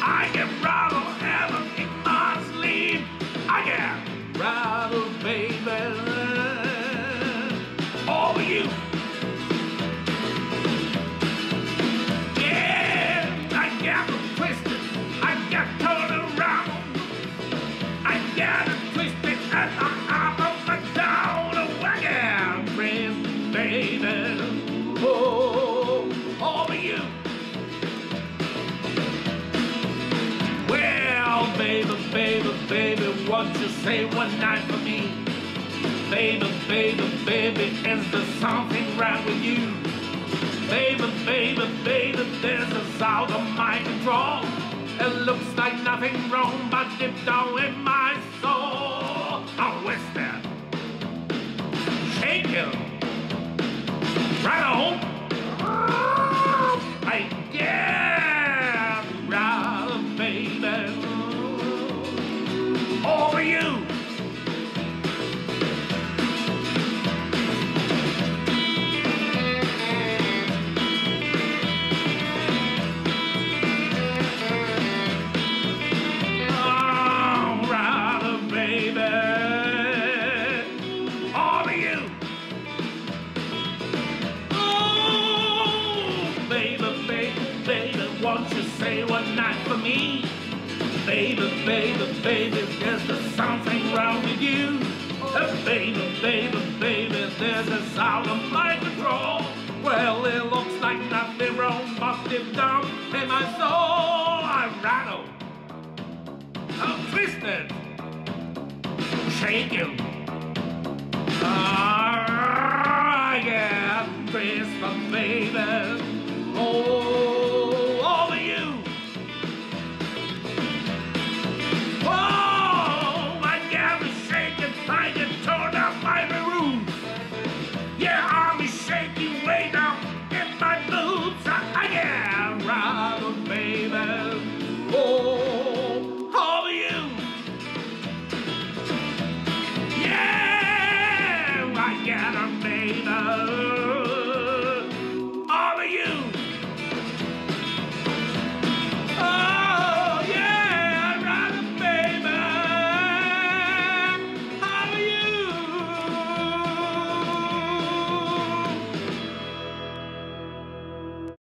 I get rattled ever in my sleep. I get rattled, baby, over you. Yeah, I get twisted, I get turned around, I get twisted and I'm up and down. Oh, I get friends, baby, oh, over you. Well, baby, baby, baby, won't you say one night for me? Baby, baby, baby, is there something wrong with you? Baby, baby, baby, there's a sound of my control. It looks like nothing wrong, but deep down in my soul, I'm wasted. Shake you. Right on. I get right, baby, over you. Won't you say one night for me? Baby, baby, baby, there's something wrong with you. Baby, baby, baby, there's a sound of my control. Well, it looks like nothing wrong, but deep down in my soul, I rattle, I'm twisted, shaking.